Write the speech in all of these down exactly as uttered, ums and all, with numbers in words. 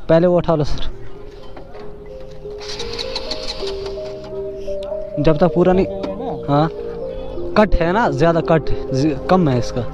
पहले वो उठा लो सर, जब तक पूरा नहीं। हाँ कट है ना, ज़्यादा कट कम है इसका।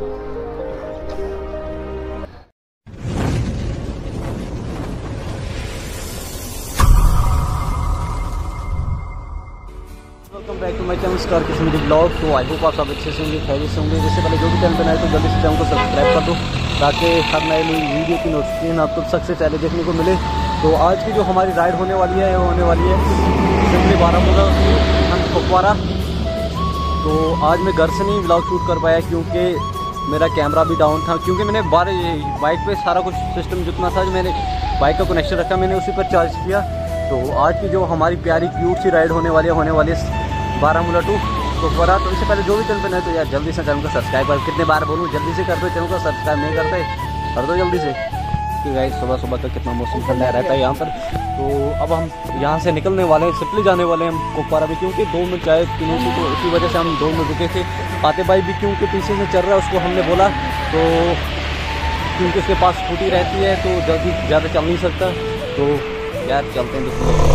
Welcome back to my channel star Kismat blog. तो आई होप आप सब अच्छे से होंगे, खैरियत से होंगे। जिससे पहले जो भी चैनल बनाए तो जल्दी से चैनल को सब्सक्राइब कर दो ताकि हर नए नई वीडियो की नोटिफिकेशन आपको सबसे पहले देखने को मिले। तो आज की जो हमारी राइड होने वाली है वो होने वाली है सिंपली बारामूला कुपवारा। तो आज मैं घर से नहीं व्लॉग शूट कर पाया क्योंकि मेरा कैमरा भी डाउन था, क्योंकि मैंने बार बाइक पे सारा कुछ सिस्टम जितना था जो मैंने बाइक का कनेक्शन रखा मैंने उसी पर चार्ज किया। तो आज की जो हमारी प्यारी क्यूट सी राइड होने वाली है होने वाली है बारामूला टू कुपवारा। तो इससे पहले जो भी चैनल पे नहीं तो यार जल्दी से चैनल को सब्सक्राइब कर, कितने बार बोलूँ जल्दी से कर दो, चैनल को सब्सक्राइब नहीं करते कर दो जल्दी से। कि गाइस सुबह सुबह का कितना मौसम ठंडा रहता है यहाँ पर। तो अब हम यहाँ से निकलने वाले हैं, सिपली जाने वाले हैं हम कुपवारा भी, क्योंकि दो मिनट चाय पीने की तो इसी वजह से हम दो मिनट रुके थे। आते भाई भी क्योंकि पीछे से चल रहा है उसको हमने बोला, तो क्योंकि उसके पास स्कूटी रहती है तो जल्दी ज़्यादा चल नहीं सकता। तो यार चलते हैं दोस्तों।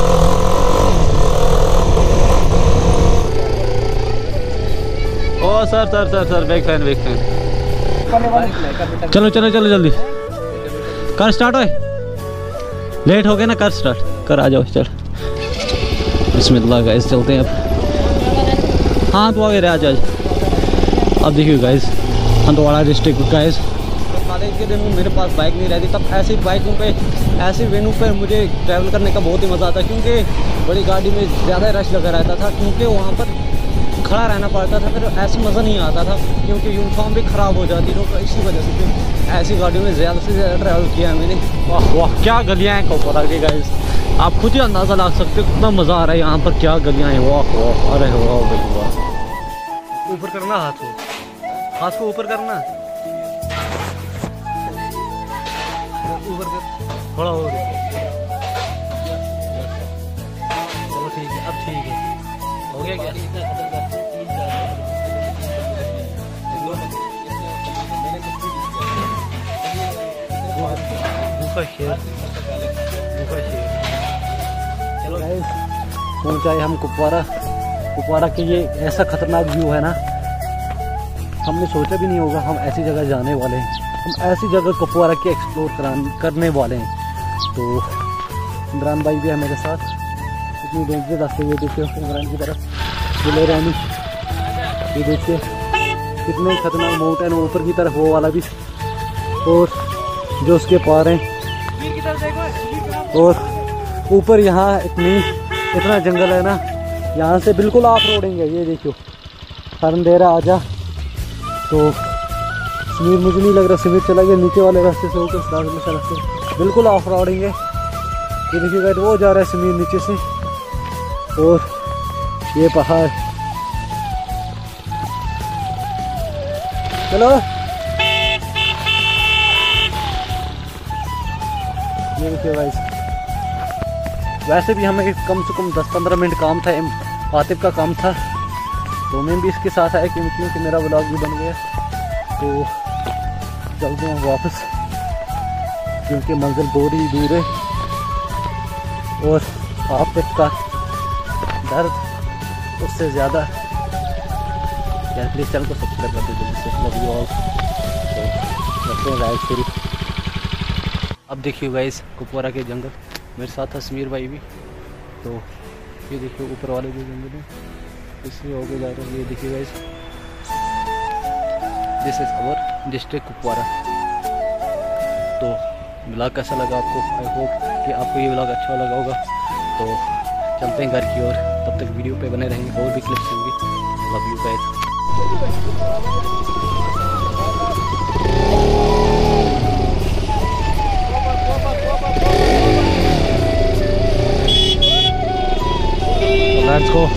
ओ sir sir sir sir back fan back fan चलो चलो चलो जल्दी कर स्टार्ट हो, लेट हो गया ना, कर स्टार्ट कर, आ जाओ चल। बिस्मिल्लाह गाइस चलते हैं अब। हाँ तो आगे आ जाओ। अब देखिए guys Handwara district guys, college के दिन में मेरे पास बाइक नहीं रहती, तब ऐसी बाइकों पे ऐसी वेन्यू पर मुझे ट्रैवल करने का बहुत ही मज़ा आता, क्योंकि बड़ी गाड़ी में ज़्यादा रश लगा रहता था, क्योंकि वहाँ पर खड़ा रहना पड़ता था, फिर ऐसा मज़ा नहीं आता था क्योंकि यूनिफॉर्म भी ख़राब हो जाती तो इसी वजह से फिर ऐसी गाड़ियों में ज़्यादा से ज़्यादा ट्रैवल किया है मैंने। वाह वाह क्या गलियाँ हैं कुपवारा की गाइस, आप खुद ही अंदाज़ा लगा सकते हो कितना मज़ा आ रहा है यहाँ पर, क्या गलियाँ हैं। वाह वाह अरे वाह भाई वाह। ऊपर करना हाथ को, हाथ को ऊपर करना, ऊपर कर थोड़ा और, चलो ठीक है अब ठीक है हो गया क्या। चलो पहुँचाए हम कुपवारा। कुपवारा के ये ऐसा खतरनाक व्यू है ना, हमने सोचा भी नहीं होगा हम ऐसी जगह जाने वाले हैं, हम ऐसी जगह कुपवारा की एक्सप्लोर करने वाले हैं। तो इमरान भाई भी है मेरे साथ, इतनी डेंजर रास्ते ये देखिए इमरान की तरफ चले रानी, ये देखिए कितने खतरनाक माउंटेन ऊपर की तरफ वो वाला भी, और जो उसके पार हैं, और ऊपर यहाँ इतनी इतना जंगल है ना, यहाँ से बिल्कुल ऑफ रोडिंग है। ये देखो हरंदेरा आजा। तो समीर मुझे नहीं लग रहा समीर चला गया नीचे वाले रास्ते से होकर रास्ते, बिल्कुल ऑफ रोडिंग है। ये देखिए गाइस वो जा रहा है समीर नीचे से, और ये पहाड़। चलो ये देखिए गाइस, वैसे भी हमें कम से कम दस पंद्रह मिनट काम था, आतिफ का काम था, तो मैं भी इसके साथ आया क्योंकि मेरा व्लॉग भी बन गया। तो चलते हैं वापस क्योंकि मंजिल बहुत ही दूर है, और आतिफ का दर्द उससे ज़्यादा। यार प्लीज़ चैनल को सब्सक्राइब कर दीजिए, लव यू ऑल। करते हैं राइड शुरू। अब देखिए गाइस कुपवारा के जंगल, मेरे साथ था समीर भाई भी। तो ये देखिए ऊपर वाले जो जंगल है इससे होके जा रहे हैं। ये देखिए guys this is our district Kupwara. तो ब्लॉग कैसा लगा आपको, आई होप कि आपको ये ब्लॉग अच्छा लगा होगा। तो चलते हैं घर की ओर, तब तक वीडियो पे बने रहेंगे, और भी क्लिप्स होंगी। Love you guys. Let's go.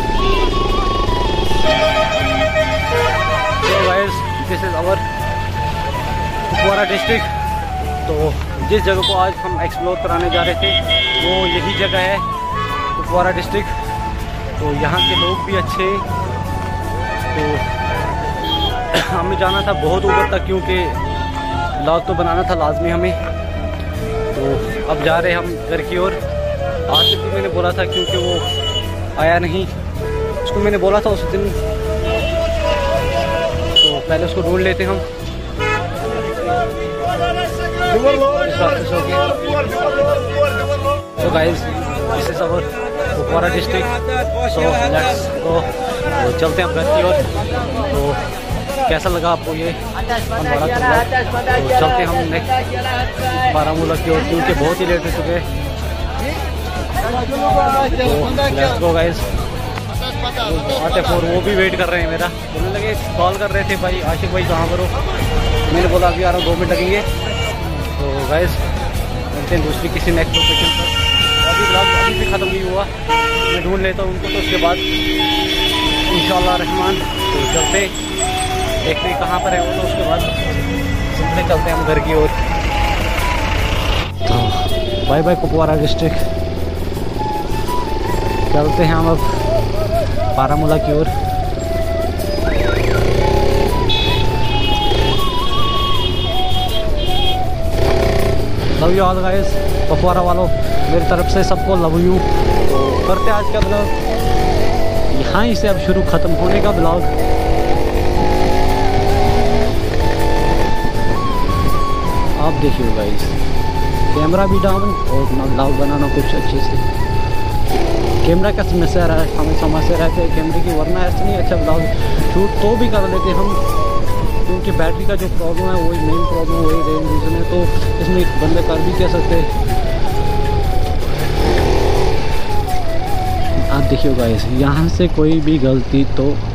So guys, this is our Kupwara district. तो जिस जगह को आज हम एक्सप्लोर कराने जा रहे थे वो यही जगह है कुपवारा डिस्ट्रिक्ट। तो यहाँ के लोग भी अच्छे, तो हमें जाना था बहुत ऊपर तक क्योंकि व्लॉग तो बनाना था लाजमी हमें। तो अब जा रहे हैं हम घर की ओर। आज भी मैंने बोला था क्योंकि वो आया नहीं, उसको मैंने बोला था उस दिन, तो पहले उसको ढूंढ लेते हम। तो guys this is our Kupwara district, so let's go. तो चलते हैं अब घर की ओर। तो कैसा लगा आपको ये हमारा टूर? तो चलते हम नेक्स्ट बारामूला की ओर क्योंकि बहुत ही लेट हो चुके हैं। तो लेट्स गो गाइस। आते फोर वो भी वेट कर रहे हैं मेरा, बोलने लगे, कॉल कर रहे थे भाई आशिक भाई कहाँ पर हो। मैंने बोला अभी आ रहा हूँ, दो मिनट लगेंगे। तो गाइस मिलते हैं दूसरी किसी नेक्स्ट लोकेशन पर। अभी ब्लॉग अभी भी ख़त्म नहीं हुआ, मैं ढूंढ लेता हूँ उनको, तो उसके बाद इंशाअल्लाह रहमान तो चलते देखते हैं कहाँ पर है वो। तो उसके बाद सिंपली चलते हैं हम घर की ओर। तो बाय बाय कुपवारा डिस्ट्रिक्ट, चलते हैं हम अब बारामूला की ओर। Love you all guys, Kupwara वालों मेरी तरफ से सबको लव यू। तो करते हैं आज का ब्लॉग यहाँ ही से अब शुरू, ख़त्म होने का ब्लॉग। आप देखिए गाइस, कैमरा भी डाउन और ना ब्लॉग बनाना कुछ अच्छे से। कैमरा का समस्या रहा है, हमें समस्या रहते हैं कैमरे की, वरना ऐसे नहीं अच्छा ब्लॉग शूट तो भी कर लेते हम, क्योंकि बैटरी का जो प्रॉब्लम है वही मेन प्रॉब्लम, वही रेन रीज़न है। तो इसमें एक बंदे कर भी कह सकते हैं। आप देखिए गाइस, यहाँ से कोई भी गलती तो